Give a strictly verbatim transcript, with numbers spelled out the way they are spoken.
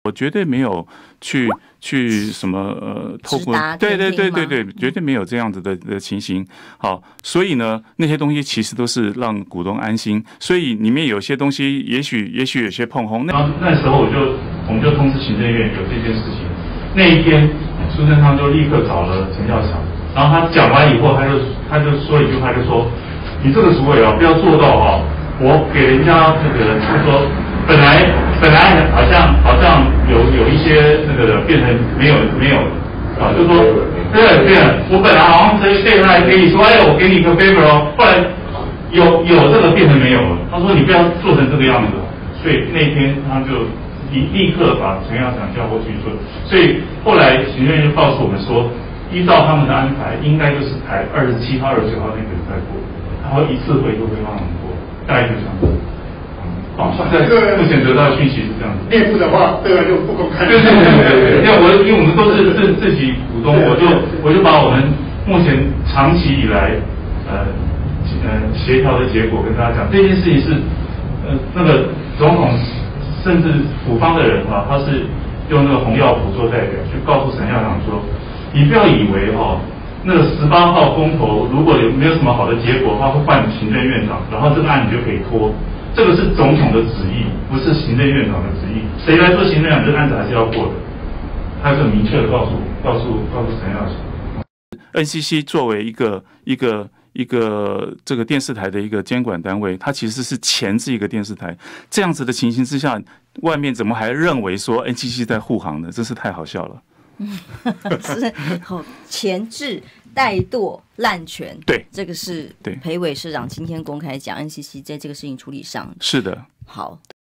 我绝对没有去去什么呃，透过对对对对对，绝对没有这样子的的情形。好，所以呢，那些东西其实都是让股东安心。所以里面有些东西，也许也许有些碰红。那那时候我就我们就通知行政院有这件事情。那一天，苏贞昌就立刻找了陈耀祥，然后他讲完以后，他就他就说一句话，就说：“你这个主委啊，不要做到哈，我给人家那个他说。”本来本来好像好像有有一些那个变成没有没有啊，就说对对，我本来好像是对他给你说，哎，我给你个 favor 哦，后来有有这个变成没有了。他说你不要做成这个样子，所以那天他就立立刻把陈耀祥叫过去说，所以后来行政院就告诉我们说，依照他们的安排，应该就是排二十七号、二十九号那个礼拜过，然后一次会都会让我们过，大概就这样子。哦，在目前得到的讯息是这样子。 内部的话，对外就不公开。 对对对对对，因为我因为我们都是自自己股东，我就我就把我们目前长期以来呃呃协调的结果跟大家讲。这件事情是呃那个总统甚至府方的人啊，他是用那个洪耀福做代表去告诉陈校长说，你不要以为哈、哦、那个十八号公投如果有没有什么好的结果，他会换行政院长，然后这个案你就可以拖。这个是总统的旨意，不是行政院长的旨意。谁来做行政院长，这个案子还是要过的。他是很明确的告诉告诉告诉陈耀祥。N C C 作为一个一个一个这个电视台的一个监管单位，它其实是钳制一个电视台。这样子的情形之下，外面怎么还认为说 N C C 在护航呢？真是太好笑了。 是好钳制。怠惰滥权， 对， 这个是裴伟社长今天公开讲 N C C 在这个事情处理上是的， 好。